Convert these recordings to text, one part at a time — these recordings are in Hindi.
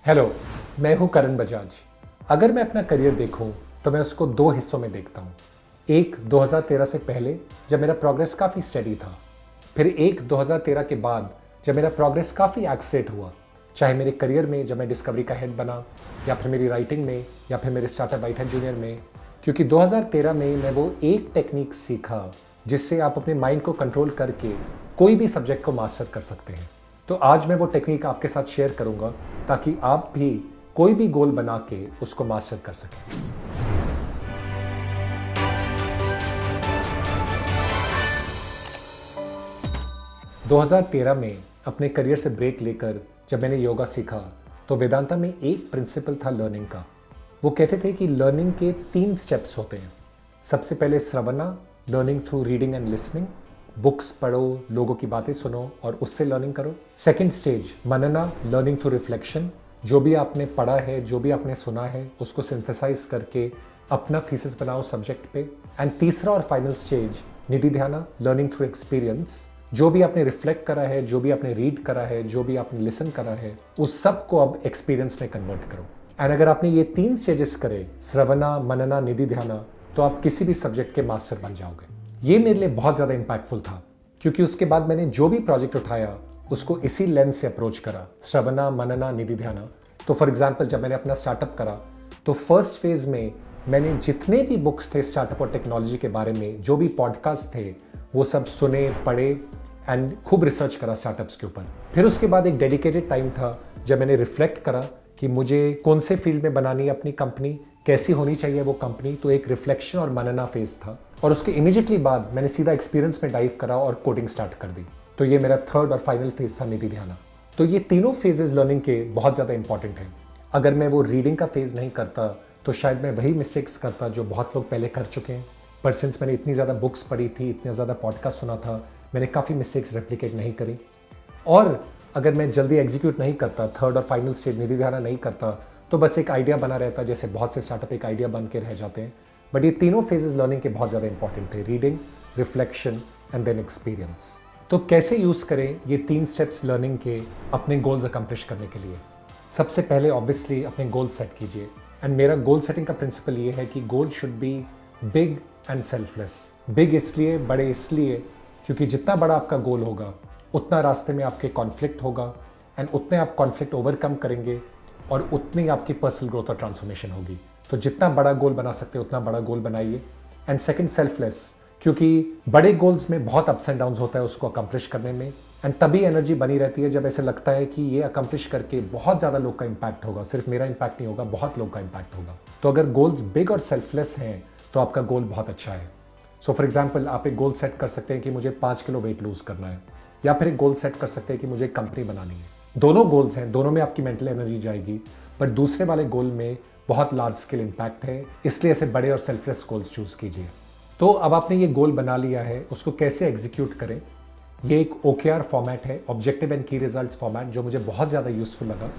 हेलो, मैं हूं करण बजाज। अगर मैं अपना करियर देखूं तो मैं उसको दो हिस्सों में देखता हूं। एक 2013 से पहले जब मेरा प्रोग्रेस काफ़ी स्टेडी था, फिर एक 2013 के बाद जब मेरा प्रोग्रेस काफ़ी एक्सेलेरेट हुआ, चाहे मेरे करियर में जब मैं डिस्कवरी का हेड बना, या फिर मेरी राइटिंग में, या फिर मेरे स्टार्टअप वाइटहेड जूनियर में। क्योंकि 2013 में मैं वो एक टेक्निक सीखा जिससे आप अपने माइंड को कंट्रोल करके कोई भी सब्जेक्ट को मास्टर कर सकते हैं। तो आज मैं वो टेक्निक आपके साथ शेयर करूंगा ताकि आप भी कोई भी गोल बना के उसको मास्टर कर सकें। – 2013 में अपने करियर से ब्रेक लेकर जब मैंने योगा सीखा तो वेदांता में एक प्रिंसिपल था लर्निंग का। वो कहते थे कि लर्निंग के 3 स्टेप्स होते हैं। सबसे पहले श्रवणा, learning through reading and listening, books पढ़ो, लोगों की बातें सुनो और उससे लर्निंग करो। सेकंड स्टेज मनना, लर्निंग थ्रू रिफ्लेक्शन, जो भी आपने पढ़ा है, जो भी आपने सुना है उसको सिंथेसाइज करके अपना थीसिस बनाओ सब्जेक्ट पे। एंड तीसरा और फाइनल स्टेज निधि ध्याना, लर्निंग थ्रू एक्सपीरियंस, जो भी आपने रिफ्लेक्ट करा है, जो भी आपने रीड करा है, जो भी आपने लिसन करा है, उस सब को अब एक्सपीरियंस में कन्वर्ट करो। एंड अगर आपने ये 3 स्टेजेस करे, श्रवणा, मनना, निधि ध्याना, तो आप किसी भी सब्जेक्ट के मास्टर बन जाओगे। ये मेरे लिए बहुत ज़्यादा इंपैक्टफुल था क्योंकि उसके बाद मैंने जो भी प्रोजेक्ट उठाया उसको इसी लेंस से अप्रोच करा, श्रवणा, मनना, निधि ध्याना। तो फॉर एग्जांपल जब मैंने अपना स्टार्टअप करा तो फर्स्ट फेज में मैंने जितने भी बुक्स थे स्टार्टअप और टेक्नोलॉजी के बारे में, जो भी पॉडकास्ट थे, वो सब सुने, पढ़े एंड खूब रिसर्च करा स्टार्टअप्स के ऊपर। फिर उसके बाद एक डेडिकेटेड टाइम था जब मैंने रिफ्लेक्ट करा कि मुझे कौन से फील्ड में बनानी है अपनी कंपनी, कैसी होनी चाहिए वो कंपनी। तो एक रिफ्लेक्शन और मनना फेज था और उसके इमीडिएटली बाद मैंने सीधा एक्सपीरियंस में डाइव करा और कोडिंग स्टार्ट कर दी। तो ये मेरा थर्ड और फाइनल फेज था निधि ध्याना। तो ये तीनों फेजेस लर्निंग के बहुत ज़्यादा इंपॉर्टेंट हैं। अगर मैं वो रीडिंग का फेज नहीं करता तो शायद मैं वही मिस्टेक्स करता जो बहुत लोग पहले कर चुके हैं। पर सिंस मैंने इतनी ज़्यादा बुक्स पढ़ी थी, इतना ज़्यादा पॉडकास्ट सुना था, मैंने काफ़ी मिस्टेक्स रेप्लिकेट नहीं करी। और अगर मैं जल्दी एग्जीक्यूट नहीं करता, थर्ड और फाइनल स्टेज निधि ध्याना नहीं करता, तो बस एक आइडिया बना रहता, जैसे बहुत से स्टार्टअप एक आइडिया बन के रह जाते हैं। बट ये तीनों फेजेस लर्निंग के बहुत ज़्यादा इंपॉर्टेंट थे, reading, reflection and then experience. तो कैसे यूज़ करें ये 3 स्टेप्स लर्निंग के अपने गोल्स अकम्प्लिश करने के लिए? सबसे पहले ऑब्वियसली अपने गोल सेट कीजिए। एंड मेरा गोल सेटिंग का प्रिंसिपल ये है कि goal should be big and selfless. Big इसलिए, बड़े इसलिए क्योंकि जितना बड़ा आपका गोल होगा उतना रास्ते में आपके कॉन्फ्लिक्ट होगा एंड उतने आप कॉन्फ्लिक्ट ओवरकम करेंगे और उतनी आपकी पर्सनल ग्रोथ और ट्रांसफॉर्मेशन होगी। तो जितना बड़ा गोल बना सकते हैं उतना बड़ा गोल बनाइए। एंड सेकंड, सेल्फलेस, क्योंकि बड़े गोल्स में बहुत अप्स एंड डाउन्स होता है उसको अकम्प्लिश करने में। एंड तभी एनर्जी बनी रहती है जब ऐसे लगता है कि ये अकम्प्लिश करके बहुत ज़्यादा लोग का इंपैक्ट होगा, सिर्फ मेरा इंपैक्ट नहीं होगा, बहुत लोग का इंपैक्ट होगा। तो अगर गोल्स बिग और सेल्फलेस हैं तो आपका गोल बहुत अच्छा है। सो फॉर एग्जाम्पल आप एक गोल सेट कर सकते हैं कि मुझे 5 किलो वेट लूज करना है, या फिर एक गोल सेट कर सकते हैं कि मुझे एक कंपनी बनानी है। दोनों गोल्स हैं, दोनों में आपकी मेंटल एनर्जी जाएगी, बट दूसरे वाले गोल में बहुत लार्ज स्केल इंपैक्ट है, इसलिए ऐसे बड़े और सेल्फलेस गोल्स चूज कीजिए। तो अब आपने ये गोल बना लिया है, उसको कैसे एग्जीक्यूट करें? ये एक OKR फॉर्मेट है, objective and key results format, जो मुझे बहुत ज़्यादा यूजफुल लगा।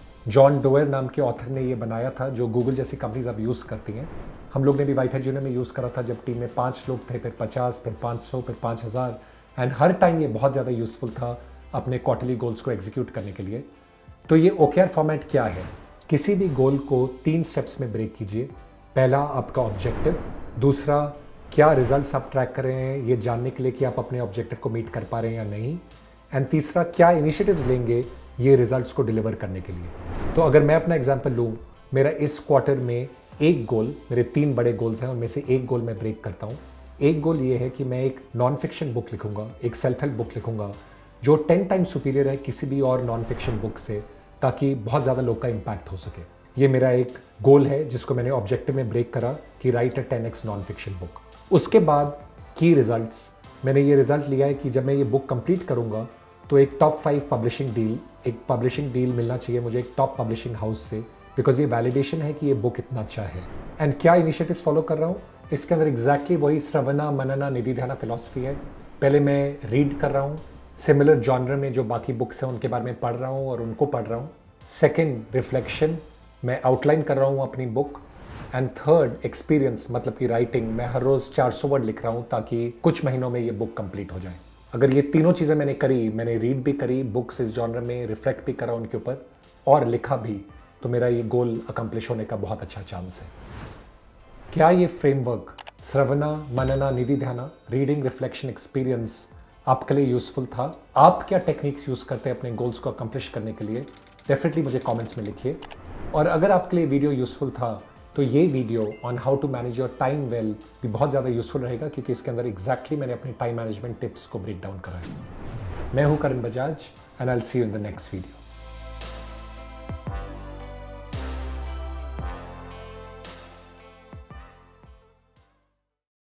जॉन डोयर नाम के ऑथर ने ये बनाया था, जो गूगल जैसी कंपनीज अब यूज़ करती हैं। हम लोग ने भी वाइटहेड जूनियर में यूज़ करा था जब टीम में 5 लोग थे, फिर 50, फिर 500, फिर 5000। एंड हर टाइम ये बहुत ज़्यादा यूजफुल था अपने क्वार्टरली गोल्स को एग्जीक्यूट करने के लिए। तो ये OKR फॉर्मेट क्या है? किसी भी गोल को 3 स्टेप्स में ब्रेक कीजिए। पहला, आपका ऑब्जेक्टिव। दूसरा, क्या रिजल्ट्स आप ट्रैक कर रहे हैं ये जानने के लिए कि आप अपने ऑब्जेक्टिव को मीट कर पा रहे हैं या नहीं। एंड तीसरा, क्या इनिशिएटिव्स लेंगे ये रिजल्ट्स को डिलीवर करने के लिए। तो अगर मैं अपना एग्जांपल लूँ, मेरा इस क्वार्टर में एक गोल, मेरे 3 बड़े गोल्स हैं, उनमें से एक गोल मैं ब्रेक करता हूँ। एक गोल ये है कि मैं एक नॉन फिक्शन बुक लिखूंगा, एक सेल्फ हेल्प बुक लिखूंगा जो 10 टाइम्स सुपीरियर है किसी भी और नॉन फिक्शन बुक से, ताकि बहुत ज़्यादा लोग का इम्पैक्ट हो सके। ये मेरा एक गोल है जिसको मैंने ऑब्जेक्टिव में ब्रेक करा कि write a 10x non fiction book. उसके बाद की रिजल्ट्स, मैंने ये रिजल्ट लिया है कि जब मैं ये बुक कंप्लीट करूंगा तो एक टॉप 5 पब्लिशिंग डील, एक पब्लिशिंग डील मिलना चाहिए मुझे एक टॉप पब्लिशिंग हाउस से, बिकॉज ये वैलिडेशन है कि ये बुक इतना अच्छा है। एंड क्या इनिशिएटिव्स फॉलो कर रहा हूँ इसके अंदर? एग्जैक्टली वही श्रवणा, मनना, निधि ध्याना फिलॉसफी है। पहले मैं रीड कर रहा हूँ, सिमिलर जॉनर में जो बाकी बुक्स हैं उनके बारे में पढ़ रहा हूँ और उनको पढ़ रहा हूँ। सेकेंड, रिफ्लेक्शन, मैं आउटलाइन कर रहा हूँ अपनी बुक। एंड थर्ड, एक्सपीरियंस, मतलब कि राइटिंग, मैं हर रोज़ 400 वर्ड लिख रहा हूँ ताकि कुछ महीनों में ये बुक कंप्लीट हो जाए। अगर ये तीनों चीज़ें मैंने करी, मैंने रीड भी करी बुक्स इस जॉनर में, रिफ्लेक्ट भी करा उनके ऊपर और लिखा भी, तो मेरा ये गोल अकम्प्लिश होने का बहुत अच्छा चांस है। क्या ये फ्रेमवर्क श्रवणा, मनना, निधि ध्याना, रीडिंग, रिफ्लेक्शन, एक्सपीरियंस आपके लिए यूजफुल था? आप क्या टेक्निक्स यूज़ करते हैं अपने गोल्स को अकम्प्लिश करने के लिए? डेफिनेटली मुझे कमेंट्स में लिखिए। और अगर आपके लिए वीडियो यूजफुल था तो ये video on how to manage your time well भी बहुत ज़्यादा यूजफुल रहेगा, क्योंकि इसके अंदर एग्जैक्टली मैंने अपने टाइम मैनेजमेंट टिप्स को ब्रेक डाउन करा है। मैं हूँ Karan Bajaj and I will see you in the next video.